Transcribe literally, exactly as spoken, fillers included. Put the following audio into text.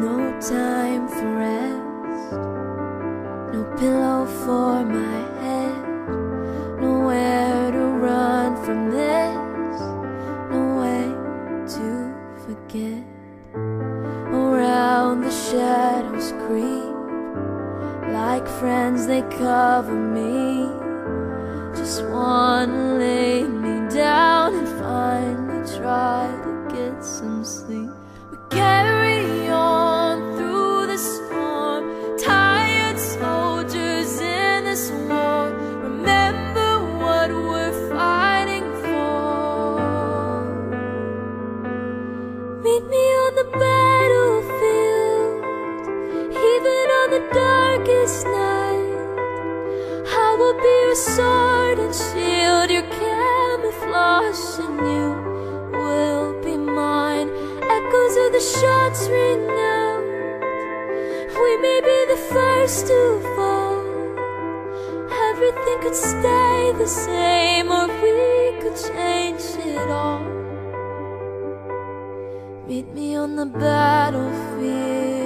No time for rest, no pillow for my head, nowhere to run from this, no way to forget. Around the shadows creep, like friends they cover me. Just wanna lay me down and finally try to get some sleep. We carry on through the storm, tired soldiers in this war. Remember what we're fighting for. Meet me on the battlefield, even on the darkest night. I will be your sword and shield, your camouflage, and you will be mine. Echoes of the shots ring out. We may be the first to fall. Everything could stay the same, or we could change it all. Meet me on the battlefield.